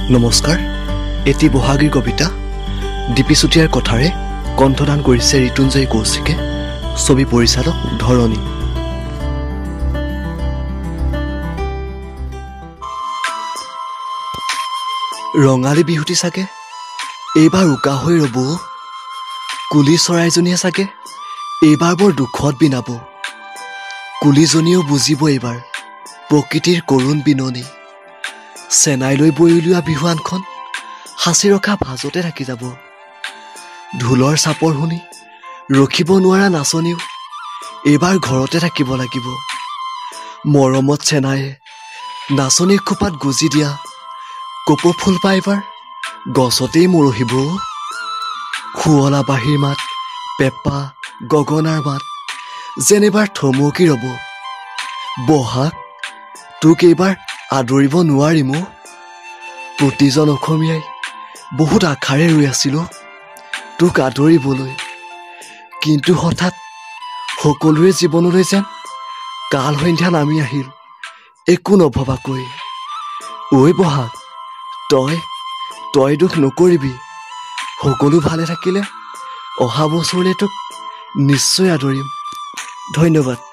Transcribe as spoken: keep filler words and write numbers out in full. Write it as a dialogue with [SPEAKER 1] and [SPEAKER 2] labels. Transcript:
[SPEAKER 1] নমস্কাৰ, এটি বহাগীৰ কবিতা ডিপি চুতীয়াৰ কথাৰে কণ্ঠদান কৰিছে ঋতুঞ্জয় কৌশিকে, ছবি পৰিচালক ধৰণী। ৰঙালী বিহুটি চাগে এইবাৰ উকা হৈ ৰ'ব, কুলি চৰাইজনীয়ে চাগে এইবাৰ বৰ দুখত বিনাব। কুলিজনীয়েও বুজিব এইবাৰ প্ৰকৃতিৰ কৰুণ বিননি, চেনাইলৈ বৈ উলিওৱা বিহুৱানখন সাঁচি ৰখা ভাজতে থাকি যাব। ঢোলৰ চাপৰ শুনি ৰখিব নোৱাৰা নাচনীও এইবাৰ ঘৰতে থাকিব লাগিব। মৰমত চেনায়ে নাচনীৰ খোপাত গুজি দিয়া কপৌ ফুল পাই এইবাৰ গছতেই মৰহিব। শুৱলা বাঁহীৰ মাত, পেঁপা গগনাৰ মাত যেন এইবাৰ থমকি ৰ'ব। বহাগ তোক এইবাৰ আদৰিব নোৱাৰিমো, প্ৰতিজন অসমীয়াই বহুত আশাৰে ৰৈ আছিলোঁ তোক আদৰিবলৈ, কিন্তু হঠাৎ সকলোৰে জীৱনলৈ যেন কাল সন্ধ্যা নামি আহিল একো নভবাকৈ। ঐ বহাগ, তই তই দুখ নকৰিবি, সকলো ভালে থাকিলে অহা বছৰলৈ তোক নিশ্চয় আদৰিম। ধন্যবাদ।